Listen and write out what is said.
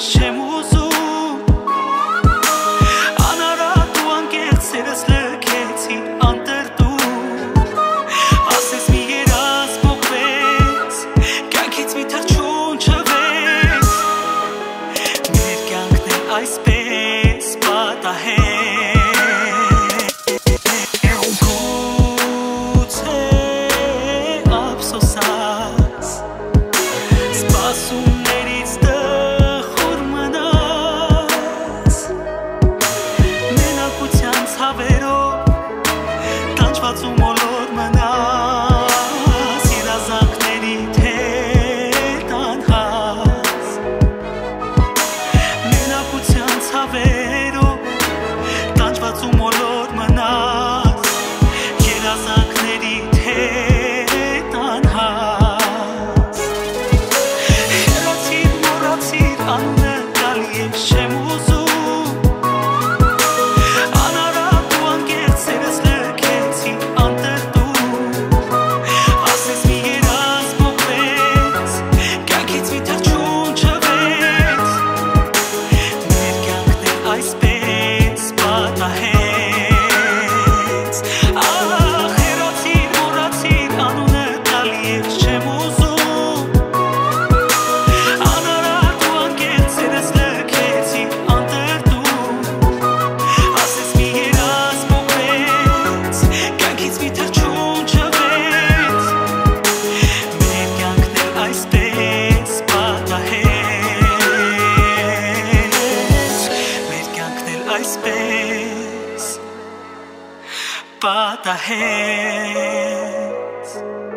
չեմ ուզում Անարատ ու անկեղծ սերս լքեցի անտրտում Ասես մի երազ փոխվեց Կյանքից մի թռչուն չվեց Մեր կյանքն է այսպես պատահեց Գուցե ափսոսած Սպասումներից տխուր մնաց Մենակության ցավերով Տանջված ու մոլոր մնաց Երազանքներիդ հետ անհաց Մենակության ցավերով Տանջված ու մոլոր մնաց Երազանքներիդ հետ անհաց Հեռացիր, մոռացիր, անունը գալի ես չեմ ուզում Անարատ ու անկեղծ սերս լքեցի անտրտում Ասես մի երազ փոխվեց Կյանքից մի թռչուն չվեց Մեր կյանքն է այսպես պատահեց Ահ, հեռացիր, մոռացիր, անունը գալի ես չեմ ուզում Անարատ ու անկեղծ սերս լքեցի անտրտում Ասես մի երազ փոխվեց Կյանքից մի թռչուն չվեց Մեր կյանքն է այսպես պատահեց Մեր կյանքն է այսպես պատահեց